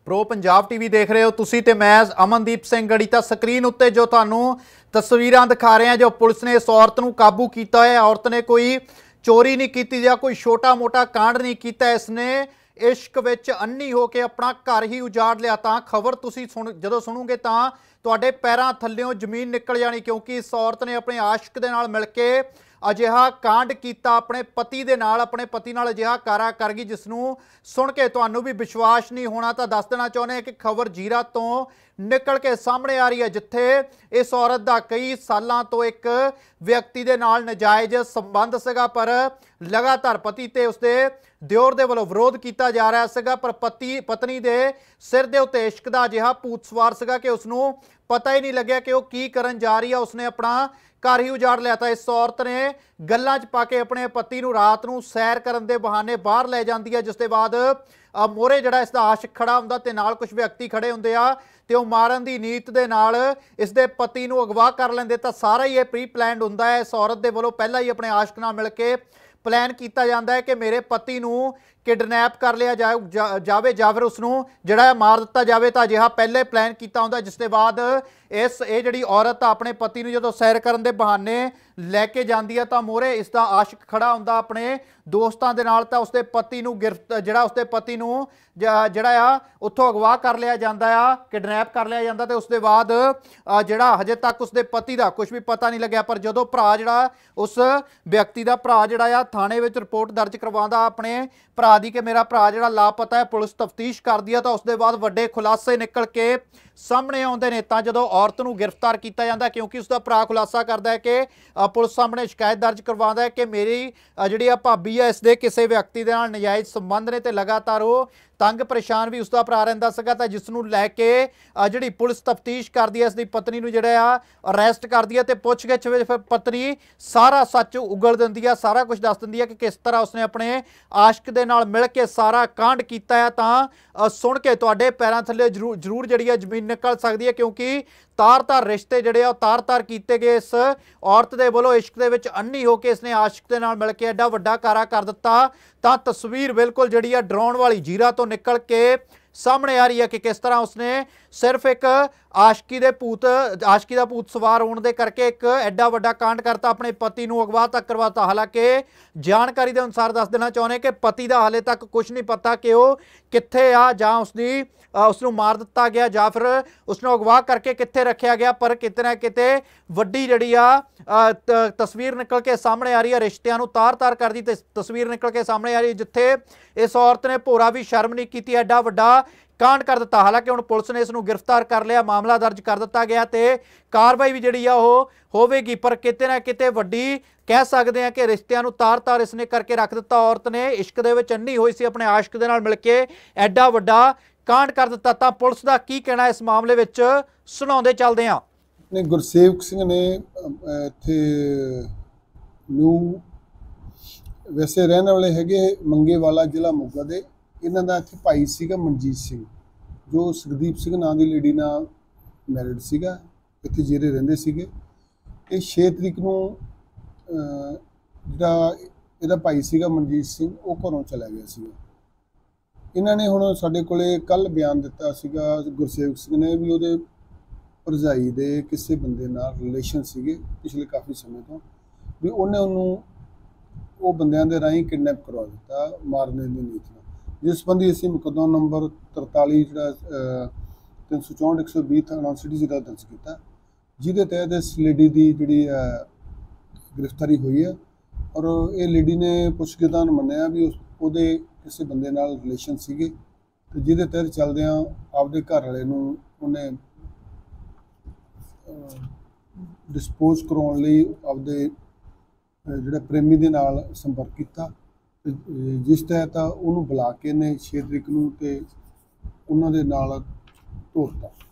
Pro Punjab TV देख रहे हो तुसी ते मैं अमनदीप सिंह गढ़ी। तां स्क्रीन उत्ते जो तुहानूं तस्वीरां दिखा रहे हैं, जो पुलिस ने इस औरत नूं काबू किया है। औरत ने कोई चोरी नहीं की या कोई छोटा मोटा कांड नहीं किया, इसने इश्क विच अन्नी होके अपना घर ही उजाड़ लिया। तां खबर तुसी जदों सुनोगे तां तुहाडे पैरां थल्लियों जमीन निकल जानी, क्योंकि इस औरत ने अपने आशिक दे नाल मिल के अजिहा कांड किया, अपने पति दे नाल, अपने पति नाल अजिहा कारा कर गई जिसनूं सुन के तुहानूं भी विश्वास नहीं होना। तो दस देना चाहुंदे हैं कि खबर जीरा तो निकल के सामने आ रही है, जिथे इस औरत का कई सालों तो एक व्यक्ति दे नाल नजायज संबंध सीगा, पर लगातार पति ते उसदे दिओर दे वल्लों विरोध किया जा रहा सीगा। पर पत्नी दे सिर दे उत्ते इश्क दा अजिहा भूत सवार सीगा कि उसनूं पता ही नहीं लग्या कि वह की करन जा रही है। उसने अपना घर ही उजाड़ लिया। था इस औरत ने गल्लां च पा के अपने पति नूं रात नूं सैर करन दे बहाने बाहर लै जांदी है, जिस दे बाद मोहरे जिहड़ा इसदा आशिक खड़ा हुंदा ते नाल कुछ व्यक्ति खड़े हुंदे आ ते ओह मारन दी नीत दे नाल इसदे पति नूं अगवा कर लैंदे। तां सारा ही प्री प्लैंड हुंदा है। इस औरत दे वल्लों पहलां ही अपने आशिक नाल मिल के प्लैन किया जाता है कि मेरे पति नूं किडनैप कर लिया जाए या फिर उसनूं जिहड़ा मार दिता जाए। तो अजिहा पहले प्लैन किया होंदा, जिस दे बाद ये जिहड़ी औरत अपने पति नूं जदों सैर करन दे बहाने लैके जांदी है तां मोहरे इसदा आशिक खड़ा हुंदा अपने दोस्तां दे नाल। तां उसदे पति नूं जिहड़ा उसदे पति नूं जिहड़ा आ उत्थों अगवा कर लिया जांदा आ, किडनैप कर लिया जांदा। ते उसदे बाद जिहड़ा हजे तक उसदे पति दा कुछ भी पता नहीं लग्या। पर जदों भरा जिहड़ा उस व्यक्ति दा भरा जिहड़ा आ थाणे विच रिपोर्ट दर्ज करवाउंदा अपने भरा दी कि मेरा भरा जिहड़ा लापता है, पुलिस तफ्तीश करदी है। तो उसदे बाद वड्डे खुलासे निकल के सामने आउंदे ने। तां जदों औरत नूं गिरफ्तार किया जाता, क्योंकि उसका भरा खुलासा करदा है कि पुलिस सामने शिकायत दर्ज करवाउंदा है कि मेरी जिहड़ी भाभी है इसदे किसी व्यक्ति दे नाल नजायज संबंध ने, ते लगातार वो तंग परेशान भी उसका भरा रहिंदा सीगा। तां जिसनूं लैके जिहड़ी पुलिस तफ्तीश करदी है इसदी पत्नी नूं जिहड़ा आ अरैसट करदी है ते पुछगिछ विच फिर पत्नी सारा सच उगल दिंदी है, सारा कुछ दस दिंदी है कि किस तरह उसने अपने आशिक दे नाल मिल के सारा कांड कीता है। तां सुन के तुहाडे पैरां थल्ले जरूर जिहड़ी है जमीन निकल सकदी है, क्योंकि तार-तार रिश्ते जिहड़े आ तार-तार कीते गए। इस औरत दे वल्लों इश्क दे विच अन्नी होके इसने आशिक दे नाल मिल के एडा वड्डा कारा कर दिता। तां तस्वीर बिल्कुल जिहड़ी आ डराउण वाली जीरा तो निकल के सामने आ रही है कि किस तरह उसने सिर्फ एक आशिकी दा भूत सवार होने दे करके एक एडा वड्डा कांड करता, अपने पति नूं अगवा तक करवाता। हालांकि जानकारी के अनुसार दस देना चाहुंदे कि पति दा हाले तक कुछ नहीं पता कि वह कित्थे आ, जां उसनूं मार दिता गया या फिर उसनूं अगवा करके कित्थे रखिया गया। पर किते ना किते वड्डी जिहड़ी आ तस्वीर निकल के सामने आ रही है, रिश्तियां नूं तार-तार करदी तस्वीर निकल के सामने आ रही है, जिथे इस औरत ने भोरा भी शर्म नहीं की, एडा वड्डा कांड कर दिता। हालांकि हुण पुलिस ने इसनूं गिरफ्तार कर लिया, मामला दर्ज कर दिता गया ते कार्रवाई भी जिहड़ी आ ओह होवेगी। पर किते ना किते वड्डी कह सकते हैं कि रिश्तियां नूं तार-तार इसने करके रख दिता। औरत ने इश्क दे विच अन्नी होई सी, अपने आशिक दे नाल मिल के एडा वड्डा कांड कर दिता। तां पुलिस दा की कहना इस मामले विच सुणाउंदे चलदे हां। ने गुरसेवक सिंह ने इत्थे न्यू वैसे रहने वाले हैगे मंगेवाला जिला मोगा दे। इन्हां दा इत्थे भाई सीगा मनजीत सिंह, जो सुखदीप सिंह नां दी लेडी नाल मैरिड सीगा, इत्थे जीरे रहिंदे सीगे। ये 6 तरीक नूं जिहड़ा इहदा भाई सीगा मनजीत सिंह वो घरों चला गया सीगा। इन्हां ने हुण साडे कोले कल बयान दिता सीगा गुरसेवक सिंह ने भी उहदे भरजाई दे किसी बंदे नाल रिलेशन सीगे पिछले काफ़ी समय तो, भी उन्हें उन्होंने वो बंदियां दे राहीं किडनैप करवा दिता मारने की नीत नाल। जिस संबंधी असीं मुकदमा नंबर 43 जिहड़ा 364/120 थाना सिटी जिला दर्ज किया, जिहदे तहत इस लेडी की जिहड़ी गिरफ्तारी हुई है। और ये लेडी ने पुछगिछां मन्निया भी उसदे किसी बंदे नाल रिलेशन सीगे, ते जिहदे तहत चलदियां आपदे घर वाले नूं उन्हें डिस्पोज कराउण लई आपदे जिहड़े प्रेमी दे नाल संपर्क किया, जिस तहत उन्होंने बुला के ने 6 तरीक नूं ते उन्हां दे नाल धोता।